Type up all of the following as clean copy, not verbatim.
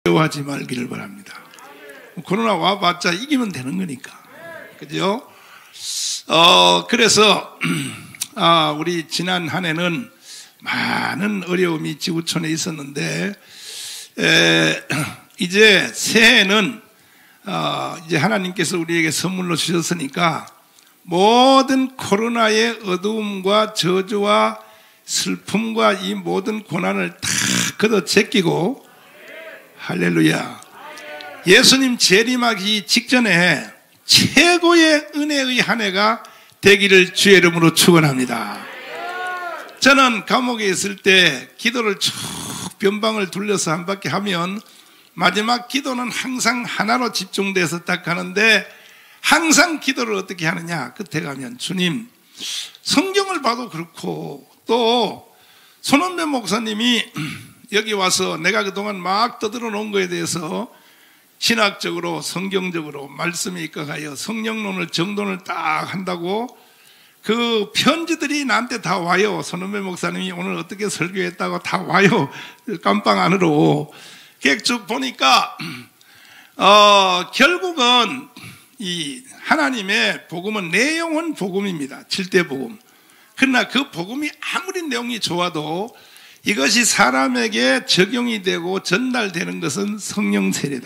두려워하지 말기를 바랍니다. 코로나 와봤자 이기면 되는 거니까. 그죠? 그래서, 우리 지난 한 해는 많은 어려움이 지구촌에 있었는데, 이제 새해는, 이제 하나님께서 우리에게 선물로 주셨으니까, 모든 코로나의 어두움과 저주와 슬픔과 이 모든 고난을 다 걷어 제끼고, 할렐루야. 예수님 재림하기 직전에 최고의 은혜의 한 해가 되기를 주의 이름으로 축원합니다. 저는 감옥에 있을 때 기도를 쭉 변방을 둘러서 한 바퀴 하면 마지막 기도는 항상 하나로 집중돼서 딱 하는데, 항상 기도를 어떻게 하느냐, 끝에 가면 주님, 성경을 봐도 그렇고 또 손원배 목사님이 여기 와서 내가 그동안 막 떠들어 놓은 거에 대해서 신학적으로 성경적으로 말씀에 입각하여 성령론을 정돈을 딱 한다고 그 편지들이 나한테 다 와요. 손원배 목사님이 오늘 어떻게 설교했다고 다 와요. 깜빵 안으로. 쭉 보니까 결국은 이 하나님의 복음은 내용은 복음입니다. 7대 복음. 그러나 그 복음이 아무리 내용이 좋아도 이것이 사람에게 적용이 되고 전달되는 것은 성령 세례다.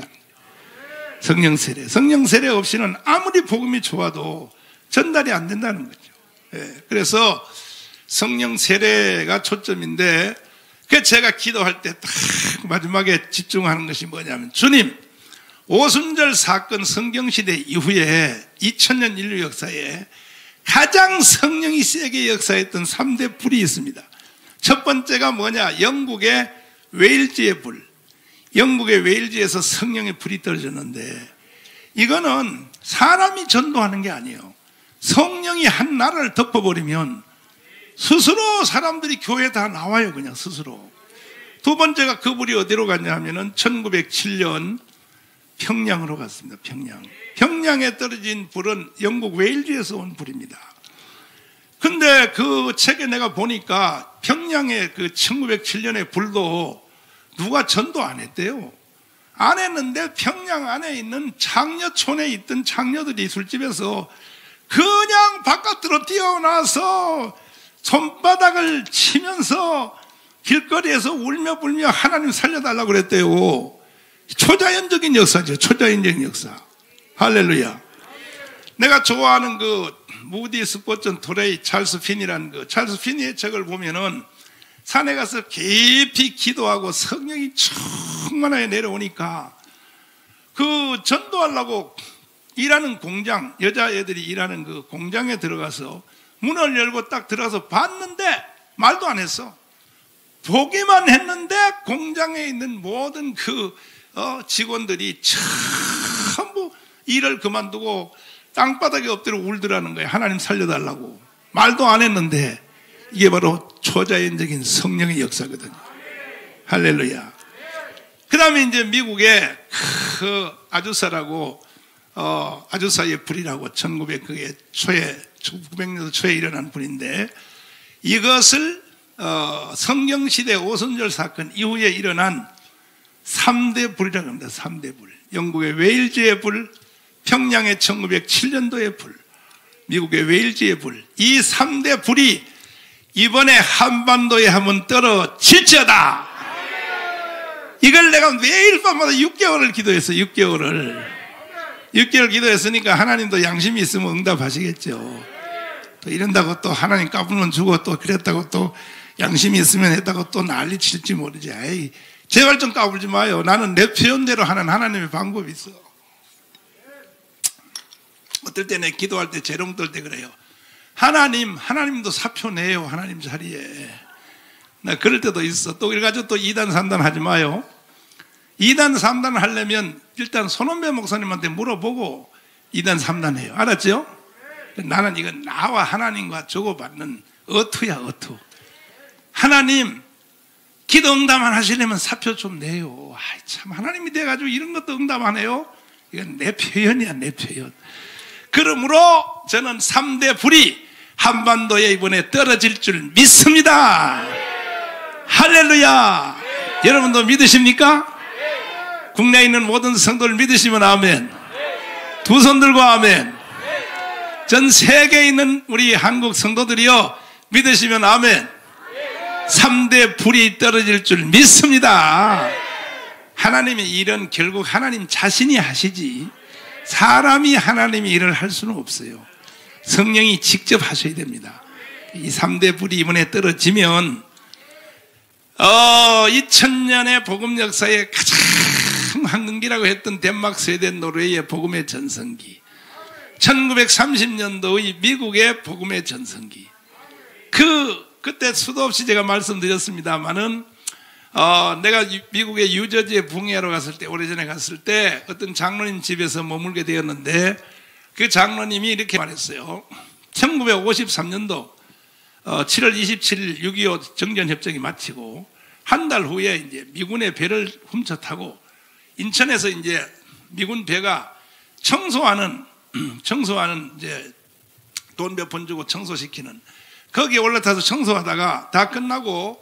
성령 세례. 성령 세례 없이는 아무리 복음이 좋아도 전달이 안 된다는 거죠. 그래서 성령 세례가 초점인데, 그 제가 기도할 때 딱 마지막에 집중하는 것이 뭐냐면, 주님, 오순절 사건 성경시대 이후에 2000년 인류 역사에 가장 성령이 세게 역사했던 3대 불이 있습니다. 첫 번째가 뭐냐? 영국의 웨일즈의 불. 영국의 웨일즈에서 성령의 불이 떨어졌는데, 이거는 사람이 전도하는 게 아니에요. 성령이 한 나라를 덮어버리면 스스로 사람들이 교회에 다 나와요. 그냥 스스로. 두 번째가 그 불이 어디로 갔냐 하면은 1907년 평양으로 갔습니다. 평양에 떨어진 불은 영국 웨일즈에서 온 불입니다. 근데 그 책에 내가 보니까 평양의 그 1907년의 불도 누가 전도 안 했대요. 안 했는데 평양 안에 있는 장녀촌에 있던 장녀들이 술집에서 그냥 바깥으로 뛰어나서 손바닥을 치면서 길거리에서 울며 불며 하나님 살려달라고 그랬대요. 초자연적인 역사죠. 초자연적인 역사. 할렐루야. 내가 좋아하는 그 무디 스포츠 토레이 찰스 핀이라는 그 찰스 핀의 책을 보면은 산에 가서 깊이 기도하고 성령이 충만하게 내려오니까 그 전도하려고 일하는 공장, 여자애들이 일하는 그 공장에 들어가서 문을 열고 딱 들어가서 봤는데 말도 안 했어. 보기만 했는데 공장에 있는 모든 그 직원들이 전부 일을 그만두고 땅바닥에 엎드려 울더라는 거예요. 하나님 살려달라고. 말도 안 했는데 이게 바로 초자연적인 성령의 역사거든요. 할렐루야. 그 다음에 이제 미국의 그 아주사라고 아주사의 불이라고 1900년대 초에 일어난 불인데, 이것을 성경시대 오순절 사건 이후에 일어난 3대 불이라고 합니다. 3대 불. 영국의 웨일즈의 불, 평양의 1907년도의 불, 미국의 웨일즈의 불. 이 3대 불이 이번에 한반도에 한번 떨어질지어다. 이걸 내가 매일 밤마다 6개월을 기도했어요. 6개월 기도했으니까 하나님도 양심이 있으면 응답하시겠죠. 또 이런다고 또 하나님 까불면 주고 또 그랬다고 또 양심이 있으면 했다고 또 난리 칠지 모르지. 에이, 제발 좀 까불지 마요. 나는 내 표현대로 하는 하나님의 방법이 있어. 어떨 때 내 기도할 때 재롱 떨 때 그래요. 하나님도 사표 내요. 하나님 자리에. 나 그럴 때도 있어. 또 이래가지고 또 2단 3단 하지 마요. 2단 3단 하려면 일단 손원배 목사님한테 물어보고 2단 3단 해요. 알았죠? 나는 이건 나와 하나님과 주고받는 어투야, 어투. 하나님, 기도 응답만 하시려면 사표 좀 내요. 아이, 참, 하나님이 돼가지고 이런 것도 응답 안 해요? 이건 내 표현이야, 내 표현. 그러므로 저는 3대 불이 한반도에 이번에 떨어질 줄 믿습니다. 할렐루야. 여러분도 믿으십니까? 국내에 있는 모든 성도를 믿으시면 아멘. 두 손 들고 아멘. 전 세계에 있는 우리 한국 성도들이요, 믿으시면 아멘. 3대 불이 떨어질 줄 믿습니다. 하나님의 일은 결국 하나님 자신이 하시지 사람이 하나님의 일을 할 수는 없어요. 성령이 직접 하셔야 됩니다. 이 3대 불이 이번에 떨어지면 2000년의 복음 역사의 가장 황금기라고 했던 덴마크, 스웨덴, 노르웨이의 복음의 전성기, 1930년도의 미국의 복음의 전성기, 그때 수도 없이 제가 말씀드렸습니다마는 내가 미국의 유저지에 붕해하러 갔을 때, 오래전에 갔을 때 어떤 장로님 집에서 머물게 되었는데, 그 장로님이 이렇게 말했어요. 1953년도 7월 27일 6.25 정전협정이 마치고 한 달 후에 이제 미군의 배를 훔쳐 타고 인천에서 이제 미군 배가 청소하는 이제 돈 몇 푼 주고 청소시키는, 거기에 올라타서 청소하다가 다 끝나고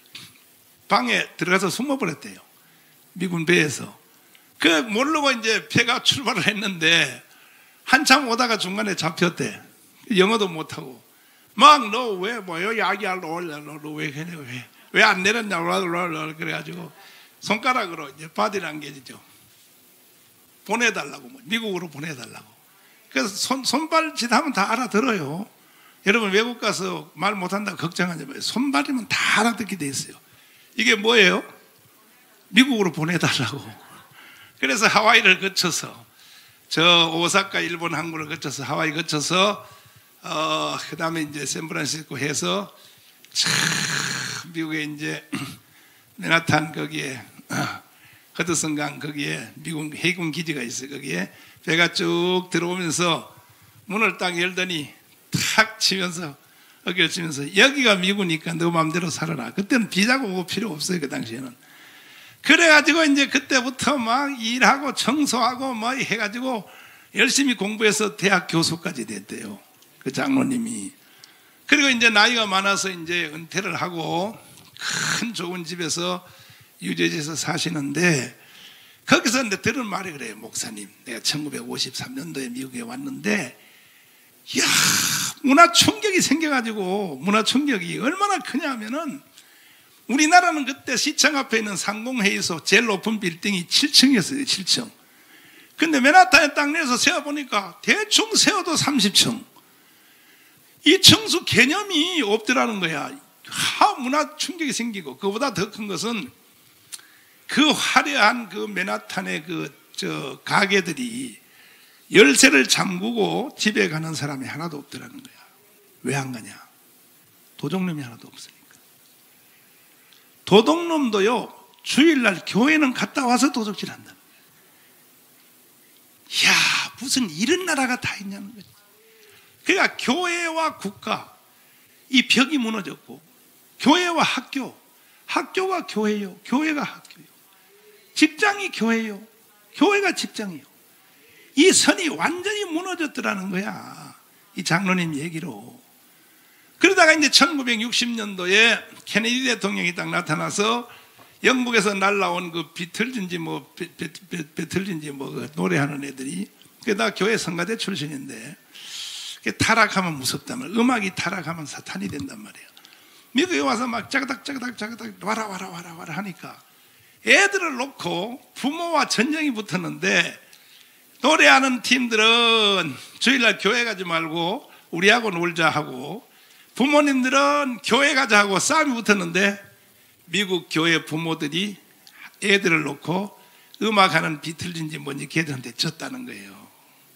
방에 들어가서 숨어버렸대요. 미군 배에서. 모르고 이제 배가 출발을 했는데 한참 오다가 중간에 잡혔대. 영어도 못하고. 막, 너 왜, 뭐요? 야기야, 왜 안 내렸냐? 그래가지고 손가락으로 이제 바디란 게죠. 보내달라고, 미국으로 보내달라고. 그래서 손발짓 하면 다 알아들어요. 여러분 외국 가서 말 못한다고 걱정하지 마세요. 손발이면 다 알아듣게 돼 있어요. 이게 뭐예요? 미국으로 보내달라고. 그래서 하와이를 거쳐서, 저 오사카 일본 항구를 거쳐서 하와이 거쳐서 그 다음에 이제 샌프란시스코 해서 참 미국에 이제 맨하탄 거기에 허드슨강 거기에 미국 해군 기지가 있어요. 거기에 배가 쭉 들어오면서 문을 딱 열더니 탁 치면서 어깨를 치면서, 여기가 미국이니까 너 마음대로 살아라. 그때는 비자고 뭐 필요 없어요. 그 당시에는. 그래가지고 이제 그때부터 막 일하고 청소하고 뭐 해가지고 열심히 공부해서 대학 교수까지 됐대요. 그 장로님이. 그리고 이제 나이가 많아서 이제 은퇴를 하고 큰 좋은 집에서 유저지에서 사시는데, 거기서 이제 들은 말이 그래요. 목사님, 내가 1953년도에 미국에 왔는데, 이야, 문화 충격이 생겨가지고, 문화 충격이 얼마나 크냐 하면은, 우리나라는 그때 시청 앞에 있는 상공회의소 제일 높은 빌딩이 7층이었어요. 7층. 근데 맨하탄에 딱 내서 세어보니까 대충 세워도 30층. 이 층수 개념이 없더라는 거야. 문화 충격이 생기고, 그보다 더 큰 것은 그 화려한 그 맨하탄의 가게들이 열쇠를 잠그고 집에 가는 사람이 하나도 없더라는 거야. 왜 안 가냐? 도둑놈이 하나도 없으니까. 도둑놈도요, 주일날 교회는 갔다 와서 도둑질 한다. 이야, 무슨 이런 나라가 다 있냐는 거지. 그러니까 교회와 국가, 이 벽이 무너졌고, 교회와 학교, 학교가 교회요, 교회가 학교요, 직장이 교회요, 교회가 직장이요. 이 선이 완전히 무너졌더라는 거야. 이 장로님 얘기로. 그러다가 이제 1960년도에 케네디 대통령이 딱 나타나서 영국에서 날라온 그 비틀즈인지 뭐 배틀인지 뭐 노래하는 애들이, 그게 다 교회 성가대 출신인데, 타락하면 무섭단 말이에요. 음악이 타락하면 사탄이 된단 말이에요. 미국에 와서 막 짜가닥 와라 하니까 애들을 놓고 부모와 전쟁이 붙었는데, 노래하는 팀들은 주일날 교회 가지 말고 우리하고 놀자 하고, 부모님들은 교회 가자 하고 싸움이 붙었는데, 미국 교회 부모들이 애들을 놓고 음악하는 비틀즈인지 뭔지 걔들한테 졌다는 거예요.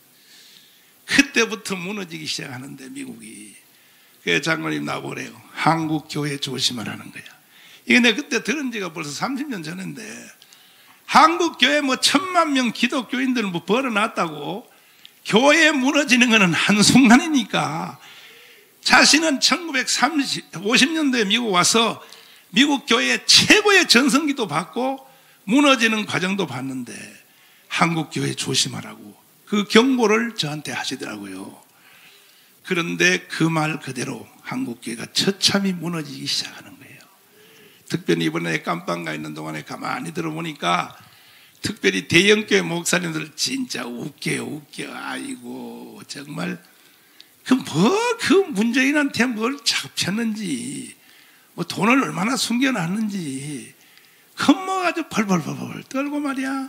그때부터 무너지기 시작하는데, 미국이. 그래서 장로님 나보래요. 한국 교회 조심하라는 거야. 이게 내가 그때 들은 지가 벌써 30년 전인데, 한국 교회 뭐 1000만 명 기독교인들 뭐 벌어놨다고, 교회 무너지는 거는 한순간이니까. 자신은 1950년도에 미국 와서 미국 교회의 최고의 전성기도 받고 무너지는 과정도 봤는데, 한국 교회 조심하라고 그 경고를 저한테 하시더라고요. 그런데 그 말 그대로 한국 교회가 처참히 무너지기 시작하는 거예요. 특별히 이번에 깜빵 가 있는 동안에 가만히 들어보니까 특별히 대형교회 목사님들 진짜 웃겨. 아이고, 정말. 그 문재인한테 뭘 잡혔는지, 뭐 돈을 얼마나 숨겨놨는지, 겁먹어가지고 벌벌 떨고 말이야.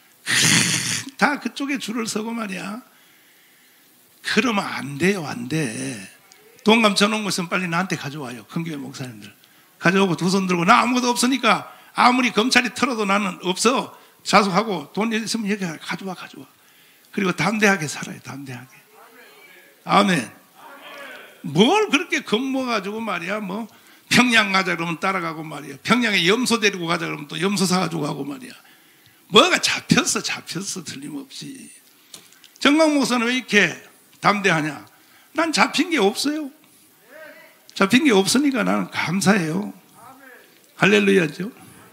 다 그쪽에 줄을 서고 말이야. 그러면 안 돼요, 안 돼. 돈 감춰놓은 거 있으면 빨리 나한테 가져와요. 큰 교회 목사님들. 가져오고 두 손 들고, 나 아무것도 없으니까 아무리 검찰이 털어도 나는 없어. 자숙하고 돈 있으면 여기 가져와. 그리고 담대하게 살아요, 담대하게. 아멘. 뭘 그렇게 겁먹어가지고 말이야. 뭐 평양 가자 그러면 따라가고 말이야. 평양에 염소 데리고 가자 그러면 또 염소 사가지고 가고 말이야. 뭐가 잡혔어 틀림없이. 정강 목사는 왜 이렇게 담대하냐? 난 잡힌 게 없어요. 잡힌 게 없으니까 나는 감사해요. 할렐루야죠.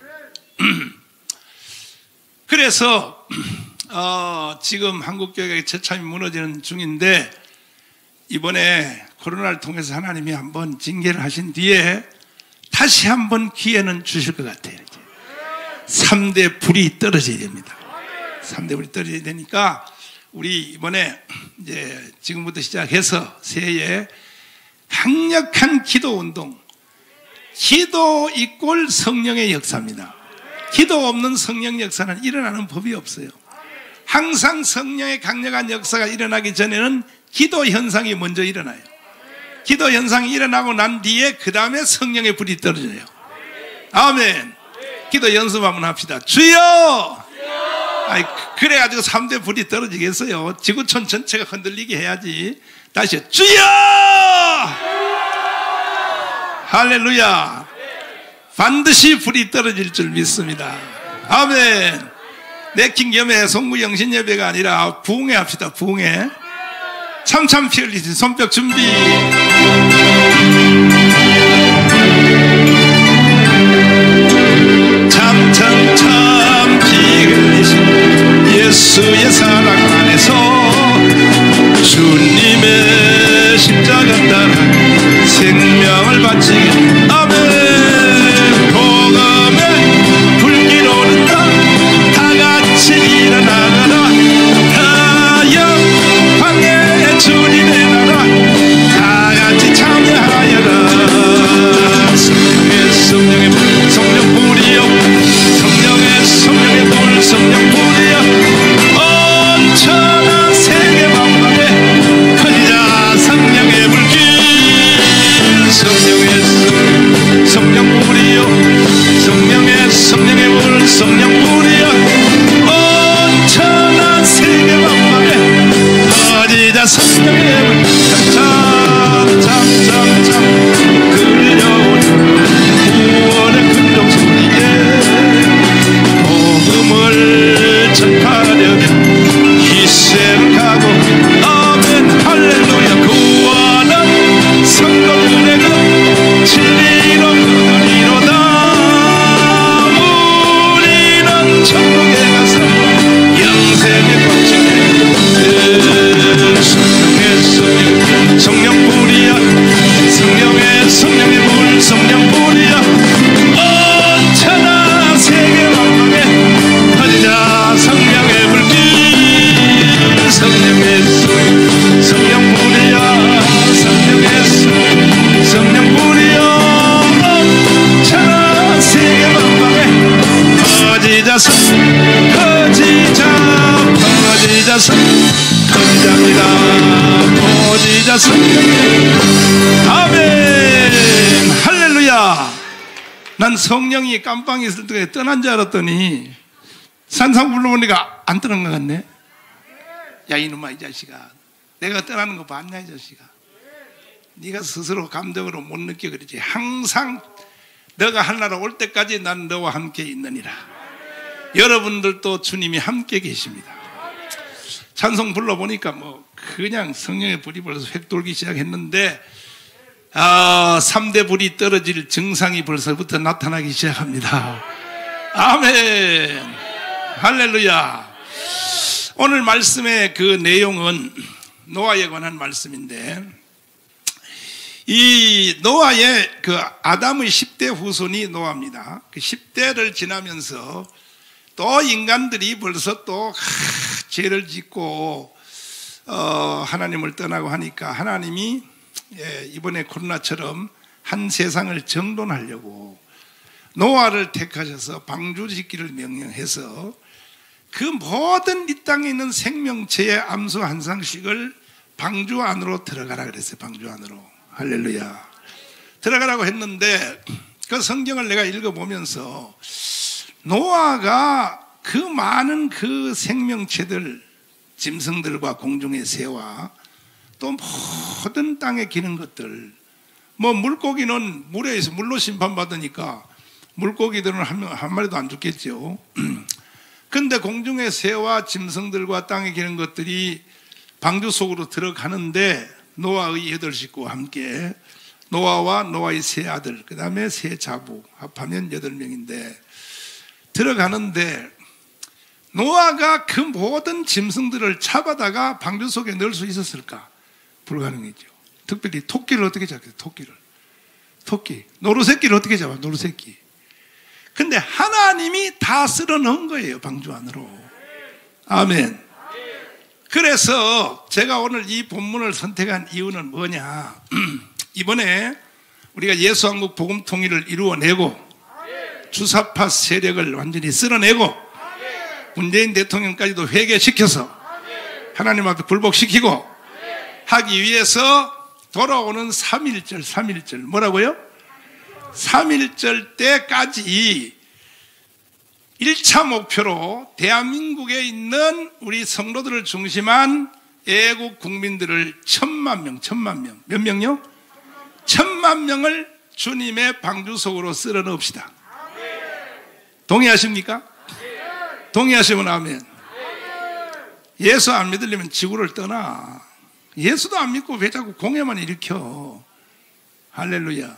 그래서 지금 한국교회가 처참히 무너지는 중인데, 이번에 코로나를 통해서 하나님이 한번 징계를 하신 뒤에 다시 한번 기회는 주실 것 같아요. 3대 불이 떨어져야 됩니다. 3대 불이 떨어져야 되니까 우리 이번에 이제 지금부터 시작해서 새해에 강력한 기도 운동, 기도 이꼴 성령의 역사입니다. 기도 없는 성령 역사는 일어나는 법이 없어요. 항상 성령의 강력한 역사가 일어나기 전에는 기도 현상이 먼저 일어나요. 기도 현상이 일어나고 난 뒤에 그 다음에 성령의 불이 떨어져요. 아멘. 기도 연습 한번 합시다. 주여! 아이, 그래가지고 3대 불이 떨어지겠어요. 지구촌 전체가 흔들리게 해야지. 다시 주여! 할렐루야. 반드시 불이 떨어질 줄 믿습니다. 아멘. 내킨 겸해 송구영신 예배가 아니라 부흥회 합시다. 부흥회. 참참 피 흘리시 손뼉 준비. 참참참 피 흘리신 예수의 사랑 안에서 주님의 십자가 따라 생명을 바치기. 아멘. 복음의 불길 오른다. 다 같이 일어나거라. 가영 주님의 나라 다 같이 참여하여라. 성령의 불, 성령 불이여. 성령의 불, 성령 불이여. 온천한 세계 만방에 퍼지자 성령의 불길. 성령 불이여. 성령의 불, 성령 불이여. 온천한 세계 만방에 퍼지자 성령의 불. 참참참참 끌려오는 구원의 근동 소리에 복음을 전파하려면 희생을 하고. 아멘. 할렐루야. 구원은 성도들의 그 진리로 그리로다. 우리는 천국에 가서 영생의 법칙에 성령 불이야. 성령의 불, 성령 불이야. 온천한 세계 만방에 퍼지자 성령의 불길. 성령 불이야. 성령 불이야. 온천한 세계 만방에 퍼지자 아멘. 할렐루야. 난 성령이 깜빵에 있을 때 떠난 줄 알았더니 산상 불러보니까 안 떠난 것 같네. 야 이놈아 이 자식아, 내가 떠나는 거 봤냐 이 자식아. 네가 스스로 감정으로 못 느껴 그러지. 항상 너가 하나로 올 때까지 난 너와 함께 있느니라. 여러분들도 주님이 함께 계십니다. 찬송 불러보니까 뭐 그냥 성령의 불이 벌써 획 돌기 시작했는데 3대 불이 떨어질 증상이 벌써부터 나타나기 시작합니다. 아멘. 할렐루야. 오늘 말씀의 그 내용은 노아에 관한 말씀인데, 이 노아의 그 아담의 10대 후손이 노아입니다. 그 10대를 지나면서 또 인간들이 벌써 또 죄를 짓고 하나님을 떠나고 하니까 하나님이 이번에 코로나처럼 한 세상을 정돈하려고 노아를 택하셔서 방주 짓기를 명령해서 그 모든 이 땅에 있는 생명체의 암수 한 상씩을 방주 안으로 들어가라 그랬어요. 방주 안으로. 할렐루야. 들어가라고 했는데 그 성경을 내가 읽어보면서 노아가 그 많은 그 생명체들, 짐승들과 공중의 새와 또 모든 땅에 기는 것들, 뭐 물고기는 물에서 물로 심판받으니까 물고기들은 한 마리도 안 죽겠죠. 근데 공중의 새와 짐승들과 땅에 기는 것들이 방주 속으로 들어가는데 노아의 8식구와 함께 노아와 노아의 세 아들, 그 다음에 세 자부 합하면 8명인데 들어가는데 노아가 그 모든 짐승들을 잡아다가 방주 속에 넣을 수 있었을까? 불가능했죠. 특별히 토끼를 어떻게 잡겠어요? 토끼. 노루새끼를 어떻게 잡아? 노루새끼. 근데 하나님이 다 쓸어 넣은 거예요. 방주 안으로. 아멘. 그래서 제가 오늘 이 본문을 선택한 이유는 뭐냐? 이번에 우리가 예수한국 복음 통일을 이루어내고 주사파 세력을 완전히 쓸어내고 문재인 대통령까지도 회개시켜서 하나님 앞에 굴복시키고 하기 위해서 돌아오는 3.1절 뭐라고요? 3.1절 때까지 1차 목표로 대한민국에 있는 우리 성도들을 중심한 애국 국민들을 1,000만 명 몇 명요? 1,000만 명을 주님의 방주 속으로 쓸어 넣읍시다. 동의하십니까? 동의하시면 아멘. 예수 안 믿으려면 지구를 떠나. 예수도 안 믿고 왜 자꾸 공회만 일으켜? 할렐루야.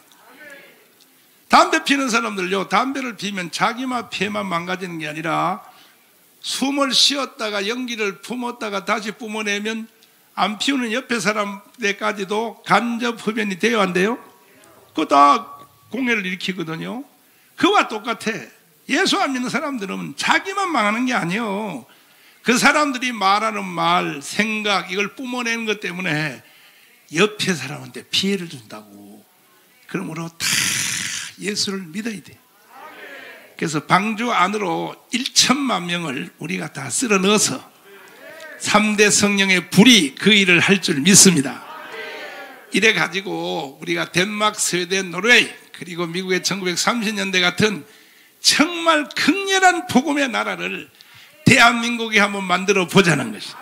담배 피는 사람들요, 담배를 피면 자기만 폐만 망가지는 게 아니라 숨을 쉬었다가 연기를 품었다가 다시 뿜어내면 안 피우는 옆에 사람들까지도 간접 흡연이 돼요, 안 돼요? 그거 다 공해를 일으키거든요. 그와 똑같아. 예수 안 믿는 사람들은 자기만 망하는 게 아니에요. 그 사람들이 말하는 말, 생각, 이걸 뿜어내는 것 때문에 옆에 사람한테 피해를 준다고. 그러므로 다 예수를 믿어야 돼. 그래서 방주 안으로 1,000만 명을 우리가 다 쓸어 넣어서 3대 성령의 불이 그 일을 할 줄 믿습니다. 이래 가지고 우리가 덴마크, 스웨덴, 노르웨이 그리고 미국의 1930년대 같은 정말 극렬한 복음의 나라를 대한민국이 한번 만들어 보자는 것이.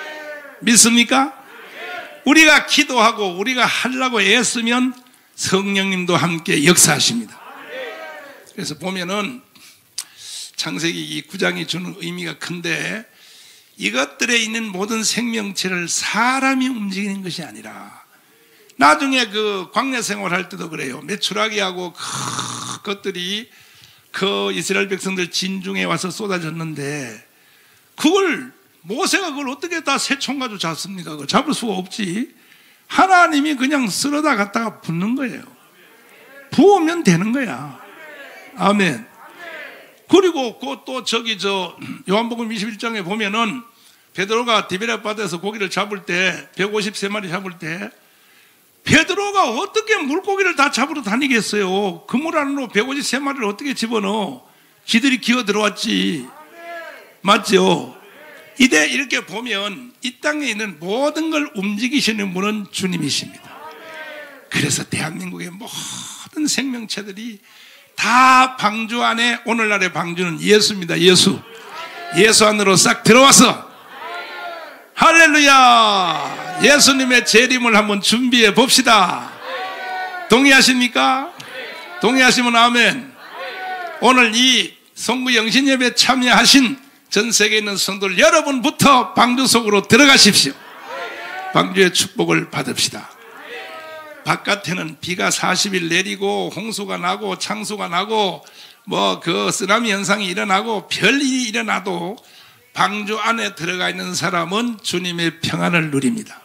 믿습니까? 우리가 기도하고 우리가 하려고 애쓰면 성령님도 함께 역사하십니다. 그래서 보면은 창세기 9장이 주는 의미가 큰데 이것들에 있는 모든 생명체를 사람이 움직이는 것이 아니라 나중에 그 광야 생활할 때도 그래요. 메추라기하고 그것들이 그 이스라엘 백성들 진중에 와서 쏟아졌는데 그걸 모세가 그걸 어떻게 다 새총 가지고 잡습니까? 그걸 잡을 수가 없지. 하나님이 그냥 쓸어다 갖다가 붓는 거예요. 부으면 되는 거야. 아멘. 그리고 또 요한복음 21장에 보면은 베드로가 디베랴 바다에서 고기를 잡을 때 153마리 잡을 때 베드로가 어떻게 물고기를 다 잡으러 다니겠어요? 그물 안으로 153마리를 어떻게 집어넣어? 지들이 기어 들어왔지. 맞죠? 이렇게 보면 이 땅에 있는 모든 걸 움직이시는 분은 주님이십니다. 그래서 대한민국의 모든 생명체들이 다 방주 안에, 오늘날의 방주는 예수입니다. 예수 안으로 싹 들어와서 할렐루야, 예수님의 재림을 한번 준비해 봅시다. 동의하십니까? 동의하시면 아멘. 오늘 이 성구 영신예배에 참여하신 전 세계에 있는 성도들 여러분부터 방주 속으로 들어가십시오. 방주의 축복을 받읍시다. 바깥에는 비가 40일 내리고 홍수가 나고 창수가 나고 쓰나미 현상이 일어나고 별일이 일어나도 방주 안에 들어가 있는 사람은 주님의 평안을 누립니다.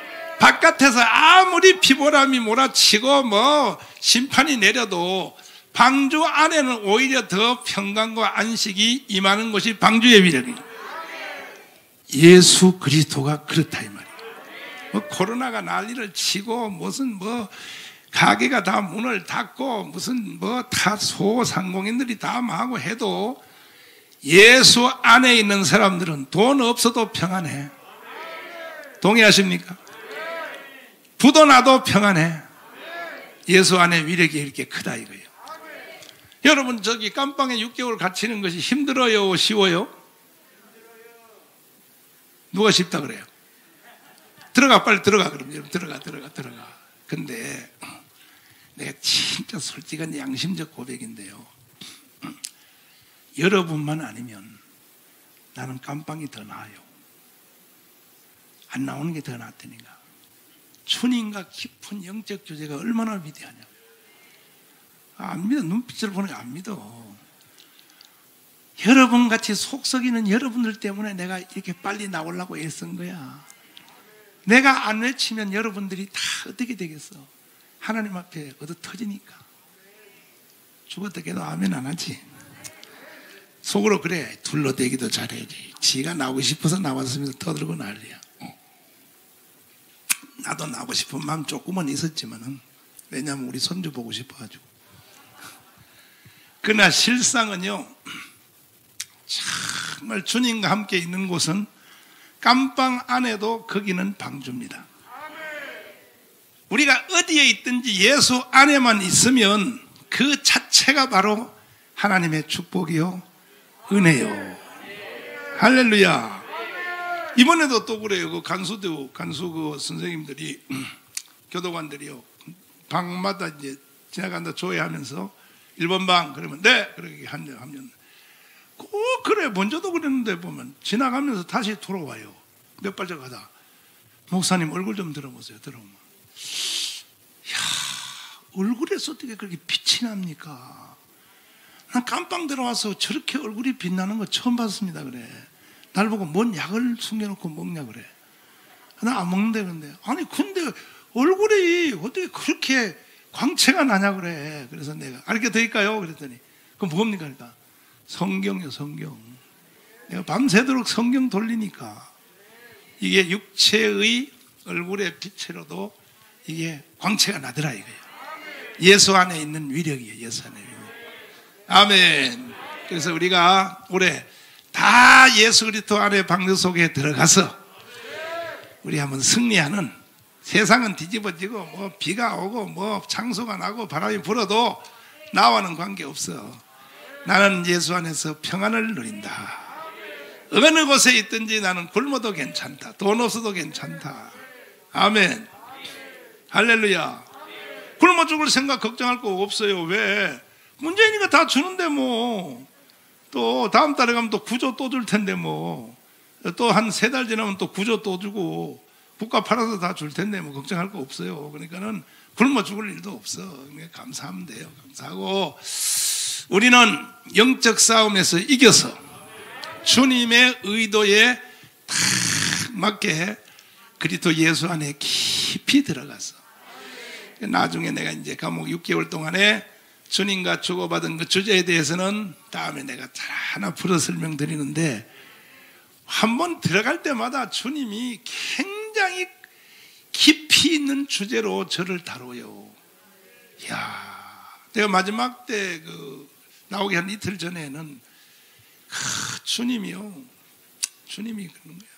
바깥에서 아무리 비바람이 몰아치고 심판이 내려도 방주 안에는 오히려 더 평강과 안식이 임하는 것이 방주의 위력이에요. 예수 그리스도가 그렇다 이 말이에요. 뭐 코로나가 난리를 치고 무슨 뭐 가게가 다 문을 닫고 무슨 뭐 다 소상공인들이 다 망하고 해도 예수 안에 있는 사람들은 돈 없어도 평안해. 동의하십니까? 부도 나도 평안해. 예수 안에 위력이 이렇게 크다 이거예요. 여러분 저기 깜빵에 6개월 갇히는 것이 힘들어요? 쉬워요? 누가 쉽다 그래요? 들어가 빨리 들어가 그럼 여러분 들어가. 근데 내가 진짜 솔직한 양심적 고백인데요. 여러분만 아니면 나는 깜빵이 더 나아요. 안 나오는 게 더 낫다니까. 주님과 깊은 영적 교제가 얼마나 위대하냐. 안 믿어. 눈빛을 보니까 안 믿어. 여러분같이 속 썩이는 여러분들 때문에 내가 이렇게 빨리 나오려고 애쓴 거야. 내가 안 외치면 여러분들이 다 어떻게 되겠어? 하나님 앞에 얻어 터지니까. 죽었다 깨도 아멘 안 하지. 속으로 그래. 둘러대기도 잘해야지. 지가 나오고 싶어서 나왔으면서 떠들고 난리야. 나도 나오고 싶은 마음 조금은 있었지만은, 왜냐하면 우리 손주 보고 싶어가지고. 그러나 실상은요, 정말 주님과 함께 있는 곳은 깜빵 안에도 거기는 방주입니다. 우리가 어디에 있든지 예수 안에만 있으면 그 자체가 바로 하나님의 축복이요, 은혜요. 할렐루야. 이번에도 또 그래요. 그 간수 그 선생님들이, 교도관들이요, 방마다 이제 지나간다 조회하면서 1번 방 그러면 네 그렇게 하면 꼭 그래. 먼저도 그랬는데 보면 지나가면서 다시 돌아와요. 몇 발짝 가다 목사님 얼굴 좀 들어보세요. 들어오면 야, 얼굴에서 어떻게 그렇게 빛이 납니까? 난 깜빵 들어와서 저렇게 얼굴이 빛나는 거 처음 봤습니다. 그래. 날 보고 뭔 약을 숨겨놓고 먹냐 그래. 나 안 먹는데. 그런데 아니 근데 얼굴이 어떻게 그렇게 광채가 나냐 그래. 그래서 내가 알게 될까요? 그랬더니 그럼 뭡니까? 그러니까 성경이요, 성경. 내가 밤새도록 성경 돌리니까 이게 육체의 얼굴의 빛으로도 이게 광채가 나더라 이거예요. 예수 안에 있는 위력이에요. 예수 안에 위력. 아멘. 그래서 우리가 올해 다 예수 그리스도 안에 방주 속에 들어가서 우리 한번 승리하는, 세상은 뒤집어지고 뭐 비가 오고 뭐 창수가 나고 바람이 불어도 나와는 관계없어. 나는 예수 안에서 평안을 누린다. 어느 곳에 있든지 나는 굶어도 괜찮다. 돈 없어도 괜찮다. 아멘. 할렐루야. 굶어 죽을 생각 걱정할 거 없어요. 왜? 문재인이가 다 주는데 뭐. 또 다음 달에 가면 또 구조 또 줄 텐데 뭐. 또 한 3달 지나면 또 구조 또 주고 국가 팔아서 다 줄 텐데 뭐 걱정할 거 없어요. 그러니까는 굶어 죽을 일도 없어. 감사하면 돼요. 감사하고 우리는 영적 싸움에서 이겨서 주님의 의도에 딱 맞게 그리스도 예수 안에 깊이 들어가서 나중에 내가 이제 감옥 6개월 동안에 주님과 주고받은 그 주제에 대해서는 다음에 내가 잘 하나 풀어 설명드리는데, 한번 들어갈 때마다 주님이 굉장히 깊이 있는 주제로 저를 다뤄요. 이야, 내가 마지막 때 나오기 한 이틀 전에는 주님이 그런 거야.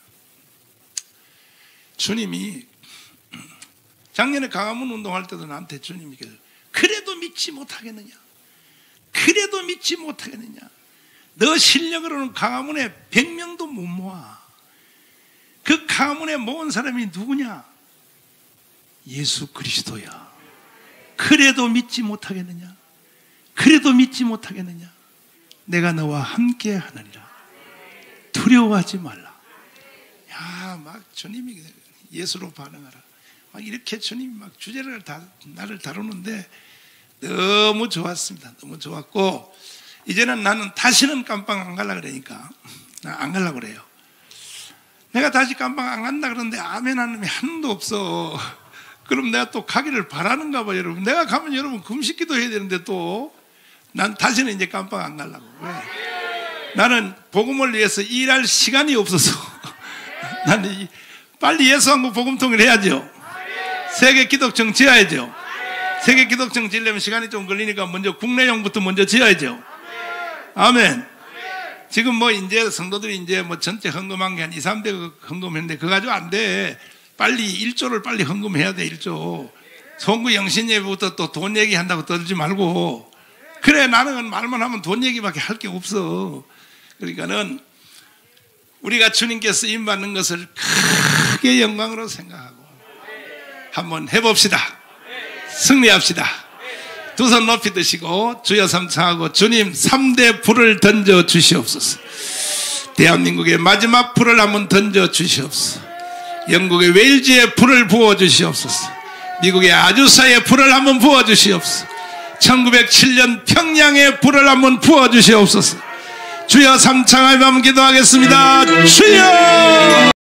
주님이 작년에 강화문 운동할 때도 나한테 주님이 그래도 믿지 못하겠느냐? 그래도 믿지 못하겠느냐? 너 실력으로는 강화문에 100명도 못 모아. 그 강화문에 모은 사람이 누구냐? 예수 그리스도야. 그래도 믿지 못하겠느냐? 그래도 믿지 못하겠느냐? 내가 너와 함께 하느니라. 두려워하지 말라. 야, 막 주님이 예수로 반응하라. 막 이렇게 주님이 막 주제를 나를 다루는데 너무 좋았습니다. 너무 좋았고, 이제는 나는 다시는 깜빵 안 가려고 그러니까 안 가려고 그래요. 내가 다시 깜빵 안 간다 그러는데 아멘 하는 놈이 한도 없어. 그럼 내가 또 가기를 바라는가 봐. 여러분, 내가 가면 여러분 금식기도 해야 되는데 또 난 다시는 이제 깜빡 안 날라고. 왜? 나는 복음을 위해서 일할 시간이 없어서 나는 빨리 예수한국 복음통일 해야죠. 세계 기독청 지어야죠. 세계 기독청 지으려면 시간이 좀 걸리니까 먼저 국내용부터 먼저 지어야죠. 아멘. 지금 뭐 이제 성도들이 이제 뭐 전체 헌금한 게 한 200~300억 헌금했는데 그거 가지고 안 돼. 빨리 1조를 빨리 헌금해야 돼. 1조. 송구 영신예배부터 또 돈 얘기한다고 떠들지 말고. 그래, 나는 말만 하면 돈 얘기밖에 할 게 없어. 그러니까는 우리가 주님께서 쓰임받는 것을 크게 영광으로 생각하고 한번 해봅시다. 승리합시다. 두 손 높이 드시고 주여 삼창하고 주님 3대 불을 던져 주시옵소서. 대한민국의 마지막 불을 한번 던져 주시옵소서. 영국의 웨일즈의 불을 부어 주시옵소서. 미국의 아주사의 불을 한번 부어 주시옵소서. 1907년 평양의 불을 한번 부어 주시옵소서. 주여 삼창하며 한번 기도하겠습니다. 주여!